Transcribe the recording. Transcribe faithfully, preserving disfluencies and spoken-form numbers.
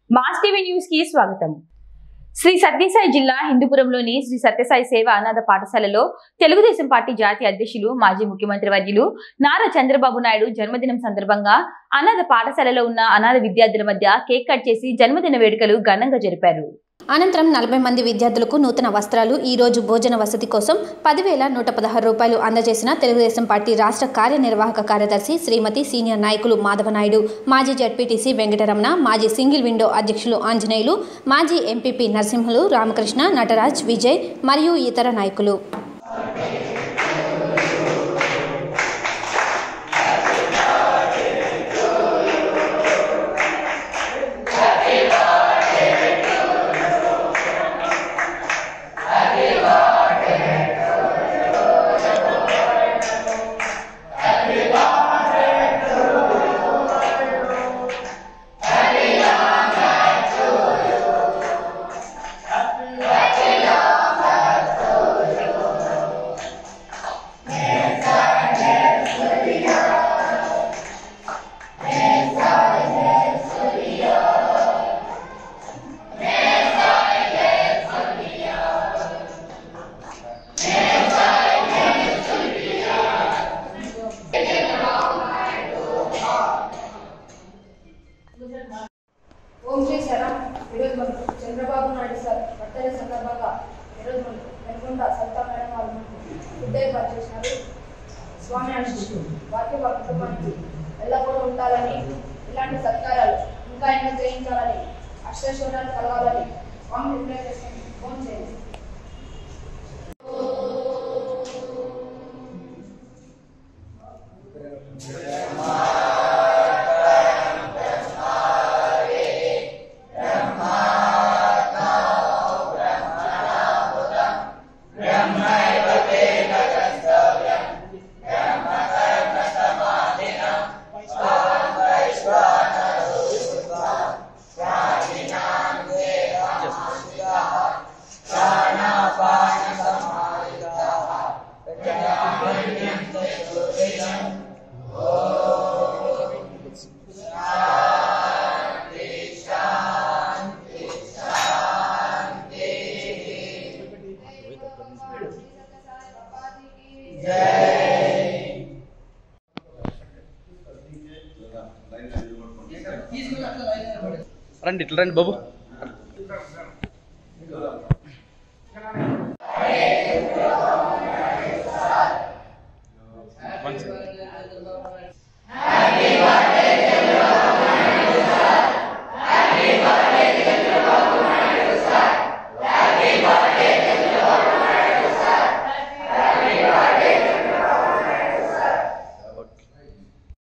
Mass TV news కి స్వాగతం. శ్రీ సత్యసాయి జిల్లా హిందూపురంలోని శ్రీ సత్యసాయి సేవ అనాథ పాఠశాలలో తెలుగుదేశం పార్టీ జాతీయ అధ్యక్షులు మాజీ ముఖ్యమంత్రి వర్యులు నారా చంద్రబాబు నాయుడు జన్మదినం సందర్భంగా అనాథ పాఠశాలలో ఉన్న అనాథ విద్యార్థుల మధ్య కేక్ కట్ చేసి జన్మదిన వేడుకలు ఘనంగా జరిపారు. అనంతరం నలభై మంది విద్యార్థులకు నూతన వస్త్రాలు, ఈ రోజు భోజన వసతి కోసం పదివేల నూట పదహారు రూపాయలు అందజేసిన తెలుగుదేశం పార్టీ రాష్ట్ర కార్యనిర్వాహక కార్యదర్శి శ్రీమతి సీనియర్ నాయకులు మాధవనాయుడు, మాజీ జడ్పీటీసీ వెంకటరమణ, మాజీ సింగిల్ విండో అధ్యక్షులు ఆంజనేయులు, మాజీ ఎంపీపీ నరసింహులు, రామకృష్ణ, నటరాజ్, విజయ్ మరియు ఇతర నాయకులు. ఓం శ్రీ శరణం. ఈరోజు మనం చంద్రబాబు నాయుడు సార్ బర్త్డే సందర్భంగా ఈరోజు మనం వెనుకొండ సత్తా మేడం వాళ్ళు ఫుడ్ ఏర్పాటు చేసినారు. స్వామి ఆశీస్సులు వారికి వాళ్ళ కుటుంబానికి ఎల్లప్పుడూ ఉండాలని, ఇలాంటి సత్కారాలు ఇంకా ఎన్నో చేయించాలని, అష్టైశ్వర్యాలు కలగాలని స్వామి నిర్ణయం చేసుకుని ఫోన్ చేయండి. రండి ఇట్లా రండి బాబు.